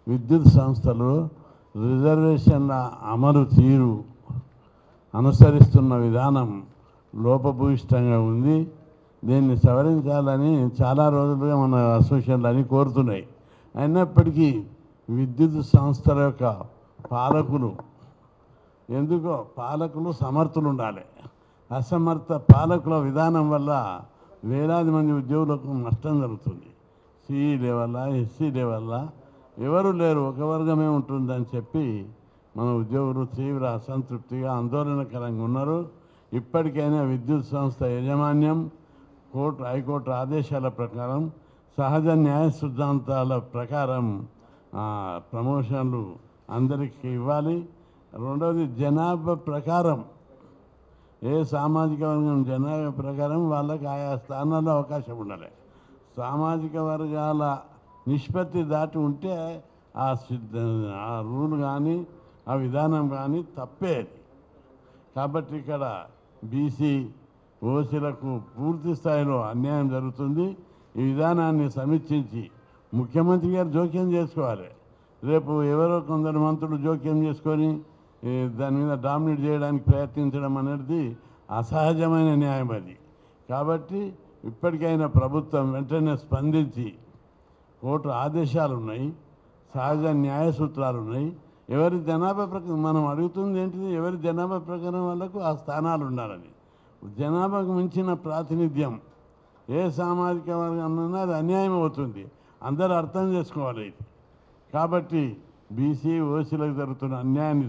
విద్యుత్ సంస్థలు రిజర్వేషన్ల అమలు తీరు అనుసరిస్తున్న విధానం లోపభూయిష్టంగా ఉంది. దీన్ని సవరించాలని చాలా రోజులుగా మన అసోసియేషన్లు అని కోరుతున్నాయి. అయినప్పటికీ విద్యుత్ సంస్థల యొక్క పాలకులు సమర్థులు ఉండాలి. అసమర్థ పాలకుల విధానం వల్ల వేలాది మంది ఉద్యోగులకు నష్టం జరుగుతుంది. సిఈ లెవెల్లా, ఎస్సీ లెవెల్లా ఎవరు లేరు, ఒక వర్గమే ఉంటుందని చెప్పి మన ఉద్యోగులు తీవ్ర అసంతృప్తిగా ఆందోళనకరంగా ఉన్నారు. ఇప్పటికైనా విద్యుత్ సంస్థ యాజమాన్యం హైకోర్టు ఆదేశాల ప్రకారం సహజ న్యాయ సిద్ధాంతాల ప్రకారం ప్రమోషన్లు అందరికీ ఇవ్వాలి. రెండవది జనాభా ప్రకారం, ఏ సామాజిక వర్గం జనాభా ప్రకారం వాళ్ళకి ఆయా స్థానాల్లో అవకాశం ఉండాలి. సామాజిక వర్గాల నిష్పత్తి దాటి ఉంటే ఆ రూల్ కానీ ఆ విధానం కానీ తప్పేది. కాబట్టి ఇక్కడ బీసీ ఓసీలకు పూర్తి స్థాయిలో అన్యాయం జరుగుతుంది. ఈ విధానాన్ని సమీక్షించి ముఖ్యమంత్రి గారు జోక్యం చేసుకోవాలి. రేపు ఎవరో కొందరు మంత్రులు జోక్యం చేసుకొని దాని మీద డామినేట్ చేయడానికి ప్రయత్నించడం అనేది అసహజమైన న్యాయం అది. కాబట్టి ఇప్పటికైనా ప్రభుత్వం వెంటనే స్పందించి, కోర్టు ఆదేశాలు ఉన్నాయి, సహజ న్యాయ సూత్రాలు ఉన్నాయి, ఎవరి జనాభా ప్రకారం మనం అడుగుతుంది ఏంటిది, ఎవరి జనాభా ప్రకారం వాళ్ళకు ఆ స్థానాలు ఉండాలని. జనాభాకు మించిన ప్రాతినిధ్యం ఏ సామాజిక వర్గంలో అది అన్యాయం అవుతుంది. అందరూ అర్థం చేసుకోవాలి ఇది. కాబట్టి బీసీ ఓసీలకు జరుగుతున్న అన్యాయాన్ని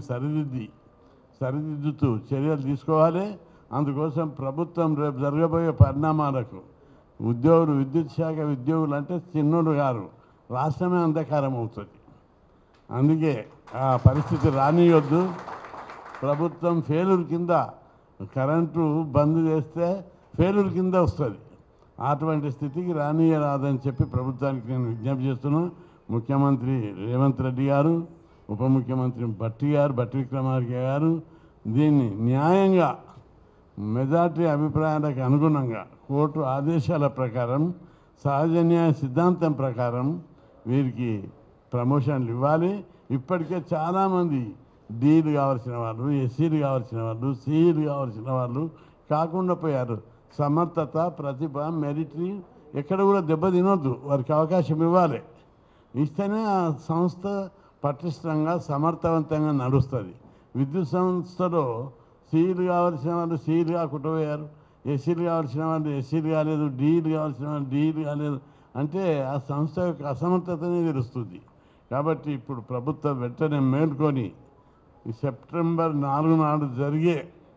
సరిదిద్దుతూ చర్యలు తీసుకోవాలి. అందుకోసం ప్రభుత్వం రేపు జరగబోయే పరిణామాలకు విద్యుత్ శాఖ ఉద్యోగులు అంటే చిన్నోడు గారు, రాష్ట్రమే అంధకారం అవుతుంది. అందుకే ఆ పరిస్థితి రానియొద్దు. ప్రభుత్వం ఫెయిల్యూర్ కింద కరెంటు బంద్ చేస్తే ఫెయిల్యూర్ కింద వస్తుంది. అటువంటి స్థితికి రానియరాదని చెప్పి ప్రభుత్వానికి నేను విజ్ఞప్తి చేస్తున్నాను. ముఖ్యమంత్రి రేవంత్ రెడ్డి గారు, ఉప ముఖ్యమంత్రి భట్టి విక్రమార్క గారు దీన్ని న్యాయంగా మెజార్టీ అభిప్రాయాలకు అనుగుణంగా కోర్టు ఆదేశాల ప్రకారం సహజ న్యాయ సిద్ధాంతం ప్రకారం వీరికి ప్రమోషన్లు ఇవ్వాలి. ఇప్పటికే చాలామంది డీలు కావాల్సిన వాళ్ళు, ఎస్సీలు కావాల్సిన వాళ్ళు, సిఈలు కావాల్సిన వాళ్ళు కాకుండా పోయారు. సమర్థత, ప్రతిభ, మెరిటరీ ఎక్కడ కూడా దెబ్బతినొద్దు. వారికి అవకాశం ఇవ్వాలి. ఇస్తేనే ఆ సంస్థ పటిష్టంగా సమర్థవంతంగా నడుస్తుంది. విద్యుత్ సంస్థలో సిఈలు కావాల్సిన వాళ్ళు సిఈలు కాకుండా పోయారు, ఎస్సీలు కావాల్సిన వాళ్ళు ఎస్సీలు కాలేదు, డీలు కావాల్సిన వాళ్ళు డీలు కాలేదు అంటే ఆ సంస్థ యొక్క అసమర్థతనే తెలుస్తుంది. కాబట్టి ఇప్పుడు ప్రభుత్వం వెంటనే మేల్కొని ఈ సెప్టెంబర్ 4 నాడు జరిగే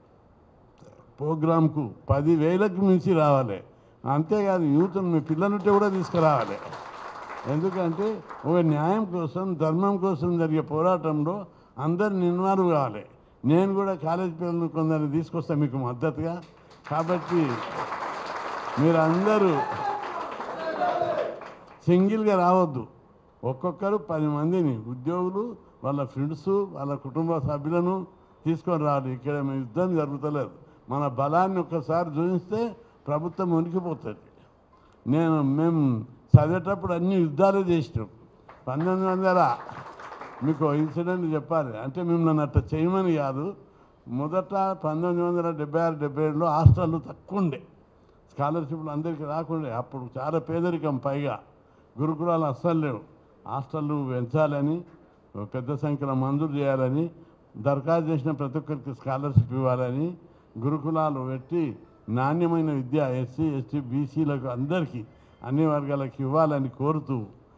ప్రోగ్రాంకు 10,000కి మించి రావాలి. అంతేకాదు యూత్ను మీ పిల్లలుంటే కూడా తీసుకురావాలి. ఎందుకంటే ఒక న్యాయం కోసం, ధర్మం కోసం జరిగే పోరాటంలో అందరు ఇన్వాల్వ్ కావాలి. నేను కూడా కాలేజీ పిల్లలను కొందరిని తీసుకొస్తాను మీకు మద్దతుగా. కాబట్టి మీరందరూ సింగిల్గా రావద్దు. ఒక్కొక్కరు 10 మందిని ఉద్యోగులు, వాళ్ళ ఫ్రెండ్స్, వాళ్ళ కుటుంబ సభ్యులను తీసుకొని రావాలి. ఇక్కడ యుద్ధం జరుగుతలేదు. మన బలాన్ని ఒక్కసారి చూపిస్తే ప్రభుత్వం ఉనికిపోతుంది. మేము చదివేటప్పుడు అన్ని యుద్ధాలే చేసినాం. 1900 మీకు ఇన్సిడెంట్ చెప్పాలి అంటే మిమ్మల్ని అట్లా చేయమని కాదు. మొదట 1976-77లో హాస్టళ్ళు తక్కువ ఉండే, స్కాలర్షిప్లు అందరికీ రాకుండే. అప్పుడు చాలా పేదరికం, పైగా గురుకులాలు అస్సలు లేవు. హాస్టళ్ళు పెంచాలని, పెద్ద సంఖ్యలో మంజూరు చేయాలని, దరఖాస్తు చేసిన ప్రతి ఒక్కరికి స్కాలర్షిప్ ఇవ్వాలని గురుకులాలు పెట్టి నాణ్యమైన విద్య ఎస్సీ, ఎస్టీ, బీసీలకు అందరికీ అన్ని వర్గాలకు ఇవ్వాలని కోరుతూ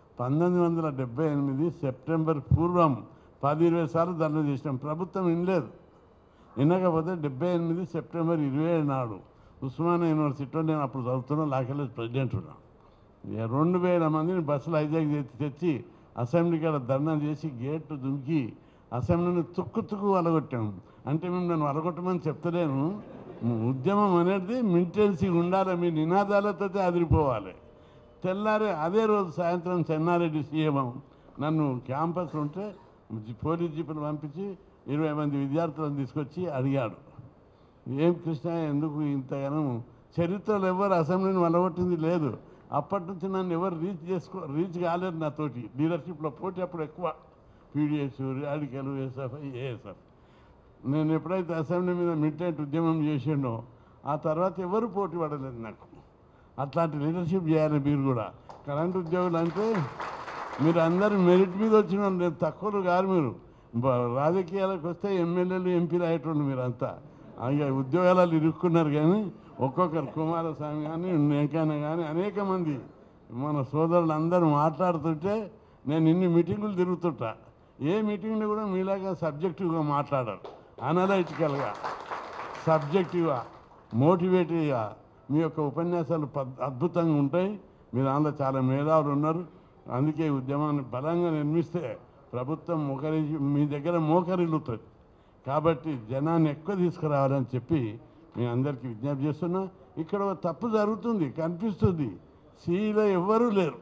1978 సెప్టెంబర్ పూర్వం 10-20 సార్లు ధర్నా చేసినాం. ప్రభుత్వం వినలేదు. వినకపోతే 78 సెప్టెంబర్ 27 నాడు ఉస్మానియా యూనివర్సిటీలో నేను అప్పుడు చదువుతున్నా, లా కాలేజ్ ప్రెసిడెంట్ ఉన్నా. 2000 మందిని బస్సులు హైజాక్ తెచ్చి అసెంబ్లీ కాడ ధర్నా చేసి గేట్లు దుంకి అసెంబ్లీని తుక్కు వలగొట్టాము. అంటే మేము నన్ను వలగొట్టమని చెప్తలేను. ఉద్యమం అనేది మిలిటెన్సీ ఉండాలి, మీ నినాదాలతో అదిరిపోవాలి. తెల్లారే అదే రోజు సాయంత్రం చెన్నారెడ్డి సీఎం నన్ను క్యాంపస్ ఉంటే పోలీస్ జీపులు పంపించి 20 మంది విద్యార్థులను తీసుకొచ్చి అడిగాడు, ఏం కృష్ణ ఎందుకు ఇంతగానో, చరిత్రలో ఎవరు అసెంబ్లీని వలగొట్టింది లేదు, అప్పటి నుంచి నన్ను ఎవరు రీచ్ కాలేరు నాతోటి. లీడర్షిప్లో పోటీ అప్పుడు ఎక్కువ, పీడిఎస్, రాడికల్, ఎస్ఎఫ్ఐ, ఏఎస్ఎఫ్. నేను ఎప్పుడైతే అసెంబ్లీ మీద మిలిటెంట్ ఉద్యమం చేసిండో ఆ తర్వాత ఎవరు పోటీ పడలేదు నాకు. అట్లాంటి లీడర్షిప్ చేయాలి మీరు కూడా. కరెంట్ ఉద్యోగులు అంటే మీరు అందరూ మెరిట్ మీద వచ్చిన వాళ్ళు, నేను తక్కువలు కాదు. మీరు రాజకీయాలకు వస్తే ఎమ్మెల్యేలు, ఎంపీలు అయ్యేటోళ్ళు మీరంతా. ఇక ఉద్యోగాలు ఇరుక్కున్నారు. కానీ ఒక్కొక్కరు కుమారస్వామి కానీ, వెంకయ్య కానీ, అనేక మంది మన సోదరులు అందరూ మాట్లాడుతుంటే నేను ఇన్ని మీటింగులు తిరుగుతుంటా. ఏ మీటింగ్లో కూడా మీలాగా సబ్జెక్టివ్గా మాట్లాడారు. అనలైటికల్గా, సబ్జెక్టివ్గా, మోటివేటివ్గా మీ యొక్క ఉపన్యాసాలు అద్భుతంగా ఉంటాయి. మీరు అందులో చాలా మేధావులు ఉన్నారు. అందుకే ఉద్యమాన్ని బలంగా నిర్మిస్తే ప్రభుత్వం మీ దగ్గర మోకరిల్లుతుంది. కాబట్టి జనాన్ని ఎక్కువ తీసుకురావాలని చెప్పి మీ అందరికీ విజ్ఞప్తి చేస్తున్నా. ఇక్కడ తప్పు జరుగుతుంది కనిపిస్తుంది. సీలో ఎవ్వరూ లేరు,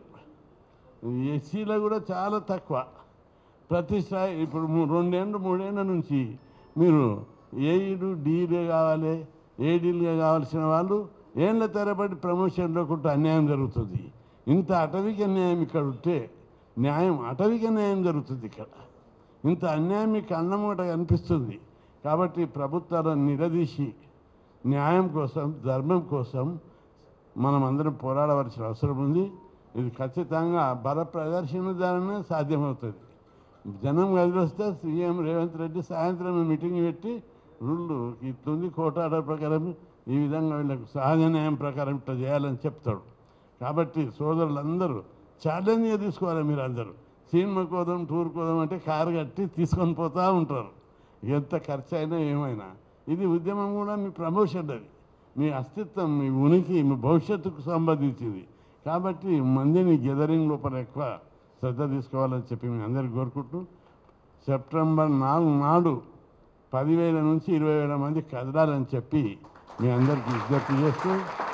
ఎస్సీలో కూడా చాలా తక్కువ. ప్రతి స్థాయి ఇప్పుడు 2-3 ఏళ్ళ నుంచి మీరు ఏఈలు, డీలు కావాలి, ఏడీలుగా కావాల్సిన వాళ్ళు ఏళ్ళ తరబడి ప్రమోషన్లో కూడా అన్యాయం జరుగుతుంది. ఇంత అటవిక న్యాయం ఇక్కడ ఉంటే న్యాయం, అటవిక న్యాయం జరుగుతుంది ఇక్కడ. ఇంత అన్యాయం మీకు అన్నమూట కనిపిస్తుంది. కాబట్టి ప్రభుత్వాలను నిలదీసి న్యాయం కోసం, ధర్మం కోసం మనం అందరం పోరాడవలసిన అవసరం ఉంది. ఇది ఖచ్చితంగా బల ప్రదర్శన ద్వారానే సాధ్యమవుతుంది. జనం కదిలిస్తే సీఎం రేవంత్ రెడ్డి సాయంత్రం మీటింగ్ పెట్టి రూళ్ళు ఇట్లుంది, కోర్టు ఆర్డర్ ప్రకారం ఈ విధంగా వీళ్ళకు సహజ న్యాయం ప్రకారం ఇట్లా చేయాలని చెప్తాడు. కాబట్టి సోదరులందరూ ఛాలెంజ్గా తీసుకోవాలి. మీరు అందరూ సినిమా కోదాం, టూర్ కోదాం అంటే కారు కట్టి తీసుకొని పోతూ ఉంటారు. ఎంత ఖర్చు అయినా ఏమైనా ఇది ఉద్యమం కూడా మీ ప్రమోషన్, అది మీ అస్తిత్వం, మీ ఉనికి, మీ భవిష్యత్తుకు సంబంధించింది. కాబట్టి మందిని గెదరింగ్ లోపల ఎక్కువ శ్రద్ధ తీసుకోవాలని చెప్పి మీ అందరికీ కోరుకుంటూ, సెప్టెంబర్ 4 నాడు 10,000 నుంచి 20,000 మంది కదలాలని చెప్పి మీ అందరికీ విజ్ఞప్తి చేస్తూ,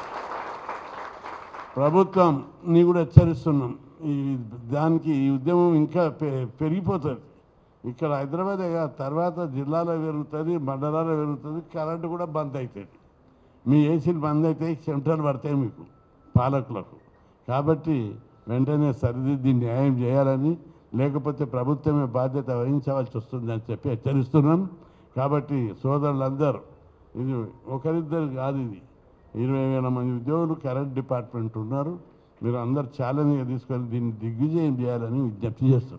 ప్రభుత్వాన్ని కూడా హెచ్చరిస్తున్నాం. దానికి ఈ ఉద్యమం ఇంకా పెరిగిపోతుంది. ఇక్కడ హైదరాబాదే కాదు, తర్వాత జిల్లాలో పెరుగుతుంది, మండలాల్లో పెరుగుతుంది. కరెంటు కూడా బంద్ అవుతుంది. మీ ఏసీలు బంద్ అవుతాయి, చెమటలు పడతాయి మీకు పాలకులకు. కాబట్టి వెంటనే సరిదిద్ది న్యాయం చేయాలని, లేకపోతే ప్రభుత్వమే బాధ్యత వహించవలసి వస్తుందని చెప్పి హెచ్చరిస్తున్నాం. కాబట్టి సోదరులందరూ, ఇది ఒకరిద్దరు కాదు, ఇది 20,000 మంది ఉద్యోగులు కరెంట్ డిపార్ట్మెంట్ ఉన్నారు. మీరు అందరు ఛాలెంజ్గా తీసుకొని దీన్ని దిగ్విజయం చేయాలని విజ్ఞప్తి చేస్తున్నారు.